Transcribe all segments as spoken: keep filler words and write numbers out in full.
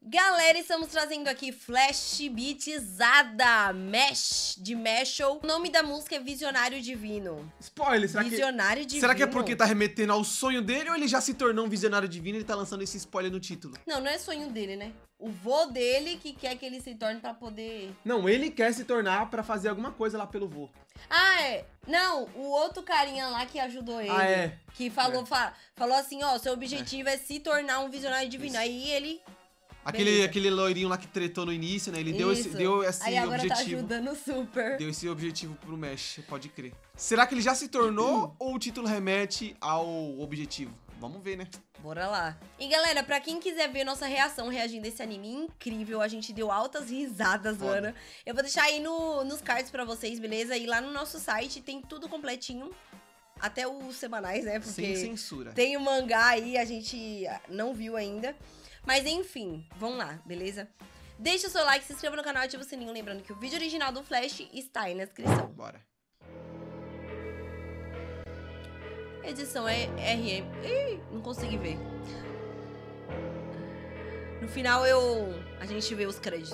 Galera, estamos trazendo aqui Flash Beatzada, Mesh, de Meshul. O nome da música é Visionário Divino. Spoiler, será Visionário que... Divino. Será que é porque tá remetendo ao sonho dele ou ele já se tornou um visionário divino e ele tá lançando esse spoiler no título? Não, não é sonho dele, né? O vô dele que quer que ele se torne pra poder... Não, ele quer se tornar pra fazer alguma coisa lá pelo vô. Ah, é. Não, o outro carinha lá que ajudou ele. Ah, é. Que falou, É. fa falou assim, ó, seu objetivo é, é se tornar um visionário divino. Isso. Aí ele... Aquele, aquele loirinho lá que tretou no início, né? Ele deu esse, deu esse Aí agora objetivo. tá ajudando super. Deu esse objetivo pro Mesh, pode crer. Será que ele já se tornou ou o título remete ao objetivo? Vamos ver, né? Bora lá. E galera, pra quem quiser ver nossa reação reagindo a esse anime incrível, a gente deu altas risadas, Foda. mano. Eu vou deixar aí no, nos cards pra vocês, beleza? E lá no nosso site tem tudo completinho. Até os semanais, né? Porque sem censura. Tem o mangá aí, a gente não viu ainda. Mas enfim, vamos lá, beleza? Deixa o seu like, se inscreva no canal e ativa o sininho. Lembrando que o vídeo original do Flash está aí na descrição. Bora. Edição é R M. Ih, não consegui ver. No final eu... a gente vê os créditos.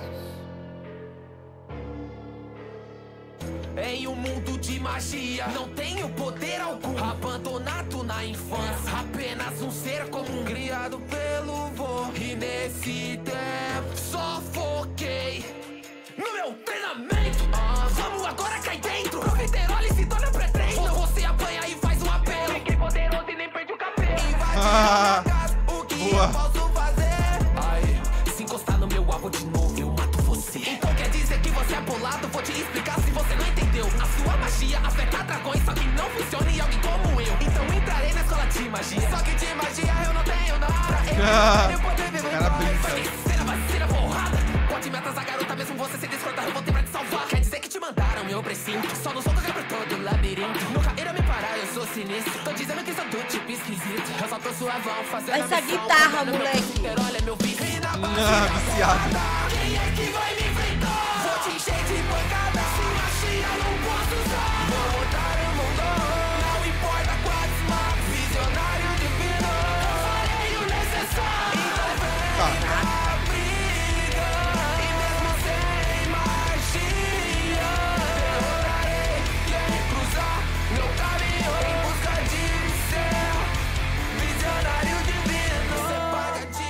Em um mundo de magia, não tenho poder algum. Abandonado na infância, apenas um ser comum, criado pelo vô. E nesse tempo, só foquei no meu treinamento. ah, Vamos agora cair dentro. Pro Viteroli se torna pré-treino. Ou você apanha e faz um apelo. Fiquei poderoso e nem perdi o cabelo. Invadir Ah, minha casa, o que boa. eu posso fazer? Aí, se encostar no meu alvo de novo, eu mato você. Então quer dizer que você é bolado? Vou te explicar se você não entendeu. A sua magia afeta dragões, só que não funciona em alguém como eu. Então entrarei na escola de magia. Só que de magia eu não tenho nada. Pra Ah, eu poder ver cara brinca. vai ser vai ser a porrada. Pode metas a garota, mesmo você se descortar, eu vou ter pra te salvar. Quer dizer que te mandaram meu precinto. Só não sou do por todo o labirinto. Nunca irá me parar, eu sou sinistro. Tô dizendo que sou do tipo esquisito. Eu só tô suavão, fazendo Essa a missão. guitarra, Mandando meu moleque. Olha meu vídeo. E na Ah, viciado. quem é que vai me enfrentar? Vou te encher de pancada. Se magia não posso usar. Vou botar o mundo. Não importa quantos mapas. Visionário divino. Eu farei o necessário. Então vem Tá. pra briga. E mesmo sem magia, derrotarei quem cruzar meu caminho em busca de ser visionário divino. Você paga de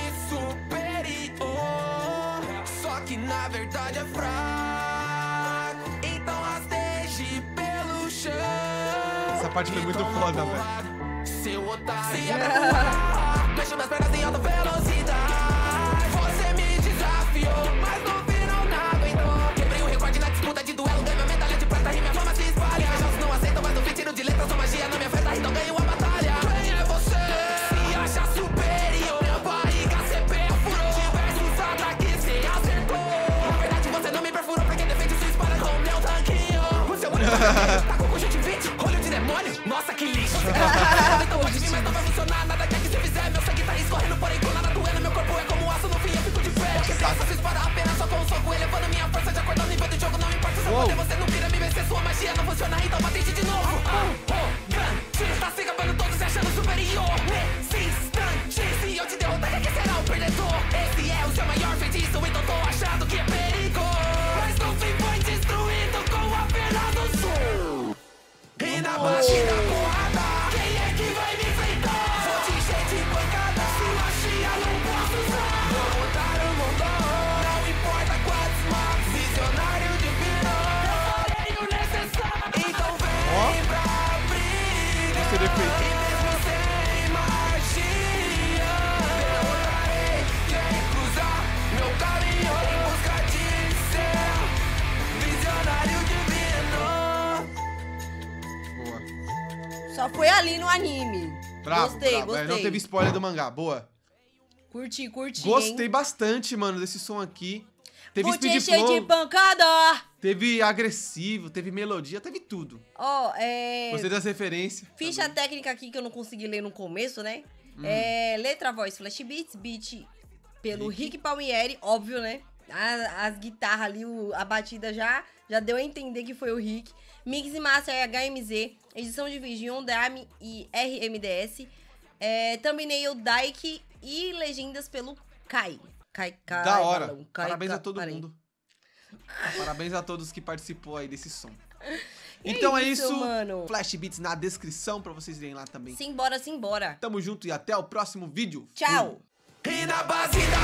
superior, só que na verdade é fraco. Então rasteje pelo chão. Essa parte foi muito foda, velho. Seu otário, se é pra voar, mexo nas pernas em alta velocidade. Você me desafiou, mas no final nada aguentou. Quebrei o recorde na disputa de duelo, ganhei minha medalha de prata e minha fama se espalha. Invejosos não aceitam, mas no fim tiro de letra, sua magia não me afeta, então ganho a batalha. Quem é você? Se acha superior, minha barriga cê perfurou. Diversos ataques cê acertou. Na verdade você não me perfurou, porque defende sua espada com meu tanquinho. O seu único ataque tá com conjuntivite, olho de demônio, nossa que lixo. Então pode vir, mas não vai funcionar. Nada quer que você fizer. Meu sangue tá escorrendo, porém com nada doendo. Meu corpo é como aço, no fim eu fico de pé. Porque tem essa sua espada apenas só com um soco, elevando minha força de acordo ao nível do jogo. Não importa se eu Uou. poder, você não vira me vencer. Sua magia não funciona, então batente de novo. Arrogante, tá se acabando todo se achando superior. Nesse instante, se eu te derrotar, quem que será o perdedor? Esse é o seu maior feitiço, então tô achando que é perigo. Mas no fim foi destruído com apenas um som. E na base da porrada, quem é que vai me enfrentar? Vou te encher de pancada, se magia não posso usar. Vou botar o mundo, não importa quantos mapas. Visionário divino, eu farei o necessário. Então vem pra briga. Esse é defeito. E mesmo sem magia, derrotarei quem cruzar meu caminho em busca de ser visionário divino. Boa. Só foi ali no anime. Bravo, Gostei, bravo. gostei. É, não teve spoiler do mangá. Boa. Curti, curti, Gostei hein? bastante, mano, desse som aqui. Teve Vou te speed encher flow, de pancada. teve agressivo, teve melodia, teve tudo. Ó, é... Gostei das referências. Ficha técnica aqui que eu não consegui ler no começo, né? Hum. É, letra, voz, Flash Beats, beat pelo Rick Palmieri, óbvio, né? As, as guitarras ali, o- a batida já, já deu a entender que foi o Rick. Mix e Master H M Z, edição de vídeo Ondame e R M D S. É, thumbnail Daiki e legendas pelo Kai. Cai, cai, Da hora. balão, cai, Parabéns cai, a todo parei. mundo. Parabéns a todos que participou aí desse som. É Então é isso, isso. mano. Flash Beats na descrição pra vocês irem lá também. Simbora, simbora. Tamo junto e até o próximo vídeo. Tchau. E na base da